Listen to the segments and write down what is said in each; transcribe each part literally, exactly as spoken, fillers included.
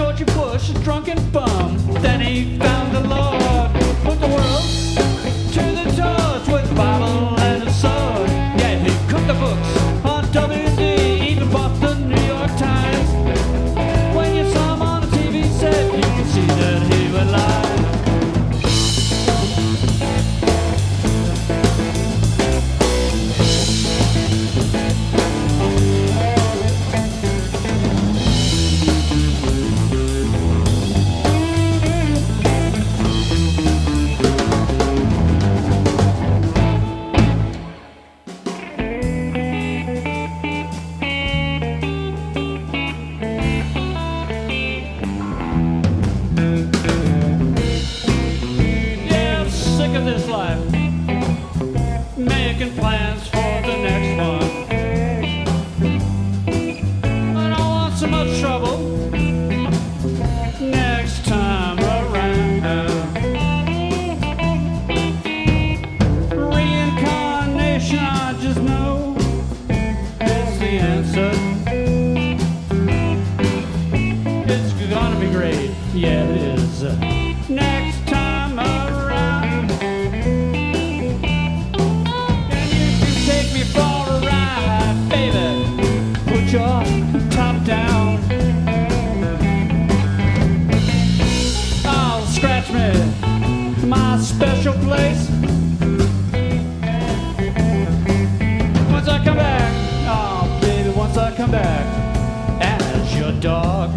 George Bush, a drunken bum. Then he found the Lord, put the world to the toast with a Bible and a sword. Yeah, he cooked the books on W D, even bought the New York Times. When you saw him on a T V set, you could see that he would lie. This life, making plans for the next one. I don't want so much trouble next time around. Reincarnation, I just know is the answer. It's gonna be great, yeah it is. Next time around. Your top down. Oh, scratch me, my special place. Once I come back, oh baby, once I come back as your dog.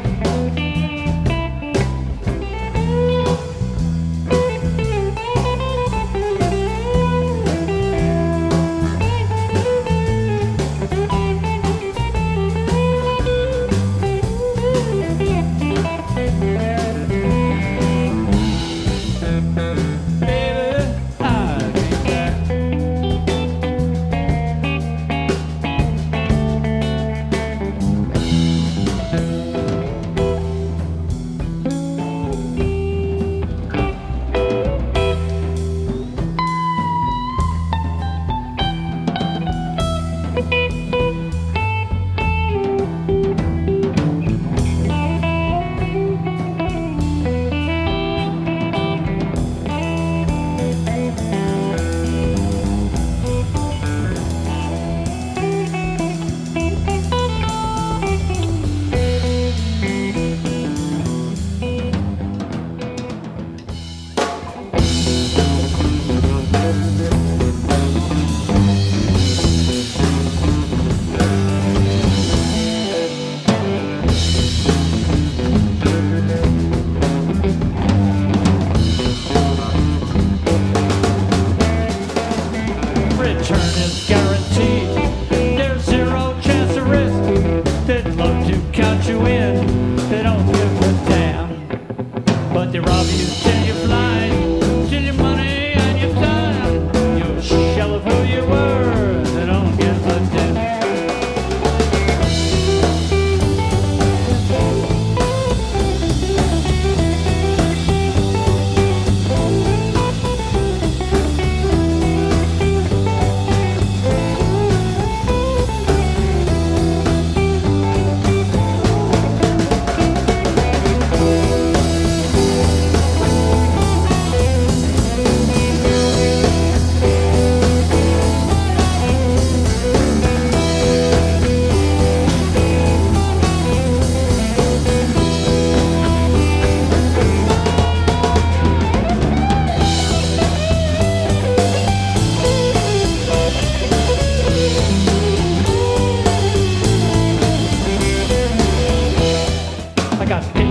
Return is guaranteed. There's zero chance of risk. They'd love to count you in. They don't give a damn. But they rob you till you're blind. Steal your money and your time. You're a shell of who you were. They don't give a damn. I got